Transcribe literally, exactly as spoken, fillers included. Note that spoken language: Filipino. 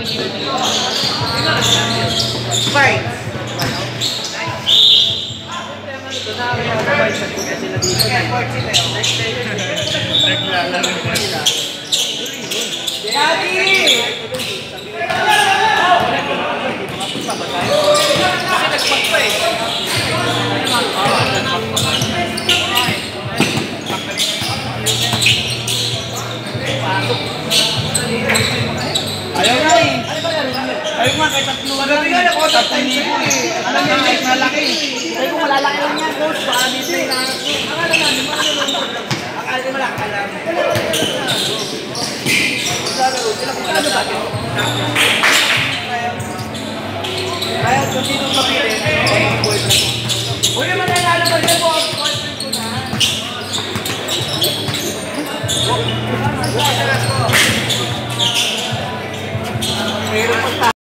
Fine. Naglalaro pa sila. Daddy! Kasi nagpag pa eh. Ayaw nga eh. Ayaw nga kahit tatluan lang. Magabi nga ako tatay niyo eh. Alam niya kahit malaki. Sabi ko malalaki lang yan, coach. Baka dito yung nahanap ko. Akala namin, akala namin malaki ka lang. Sila kung ano ba ito? Kaya kung sino mapilit, huwag naman nalalaman yan po ang boyfriend ko na. Huwag naman nalalaman ko. Meron pa